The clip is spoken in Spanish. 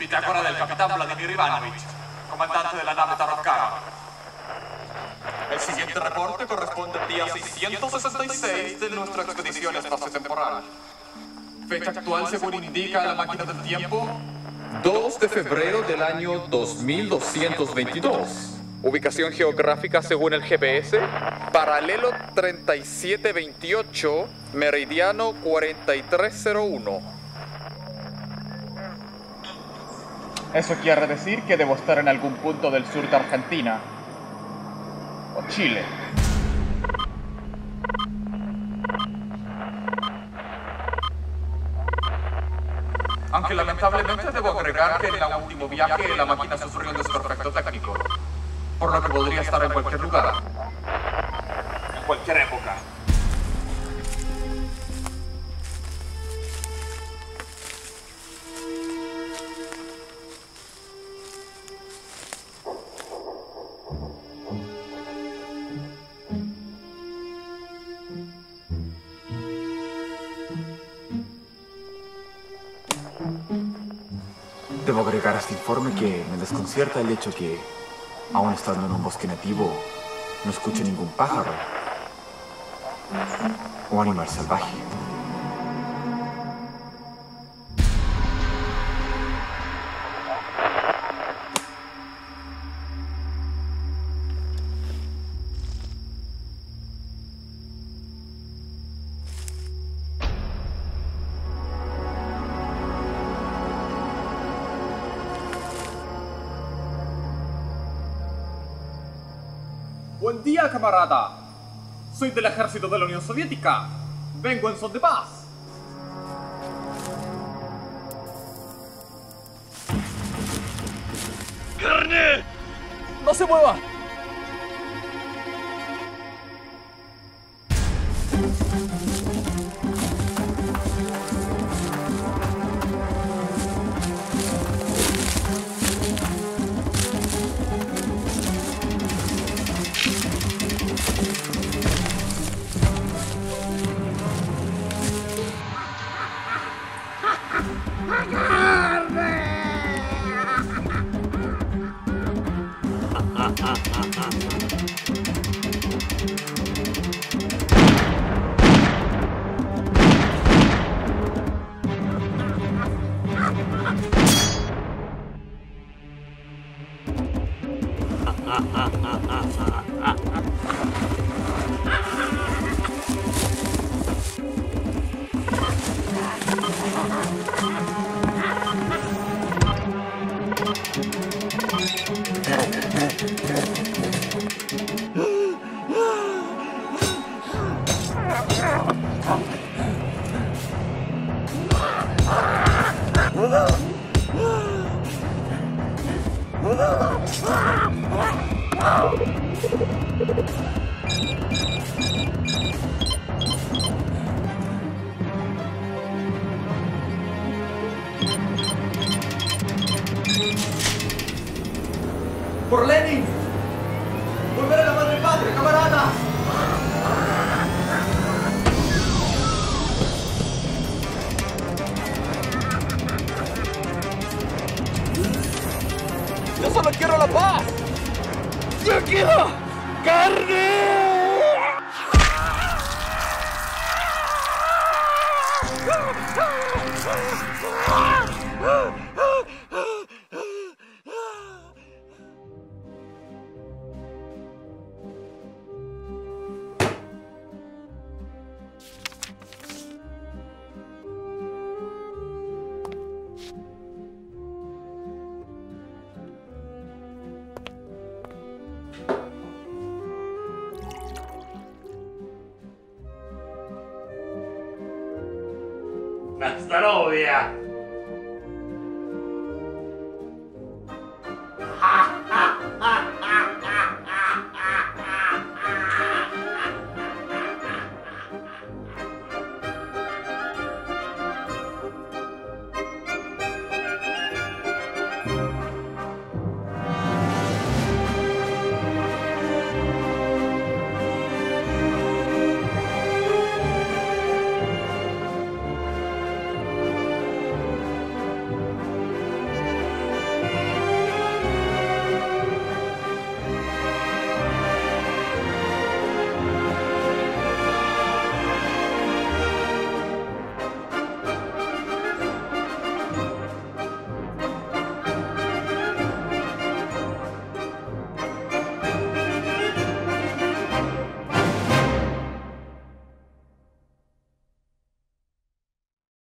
te acuerdas del capitán Vladimir Ivanovich, comandante de la nave Tarot-Kaga. El siguiente reporte corresponde al día 666 de nuestra expedición espaciotemporal. Fecha actual, según indica la máquina del tiempo, 2 de febrero del año 2222. Ubicación geográfica según el GPS, paralelo 3728, meridiano 4301. Eso quiere decir que debo estar en algún punto del sur de Argentina. O Chile. Aunque lamentablemente debo agregar que en el último viaje la máquina sufrió un desperfecto técnico, por lo que podría estar en cualquier lugar, en cualquier época. Debo agregar a este informe que me desconcierta el hecho que, aún estando en un bosque nativo, no escucho ningún pájaro o animal salvaje. Buen día, camarada. Soy del ejército de la Unión Soviética. Vengo en son de paz. ¡Carne! ¡No se mueva! ¡Por Lenin! ¡Volver a la madre patria, camarada! ¡Yo solo quiero la paz! ¡Yo quiero carne! ¡Hasta novia!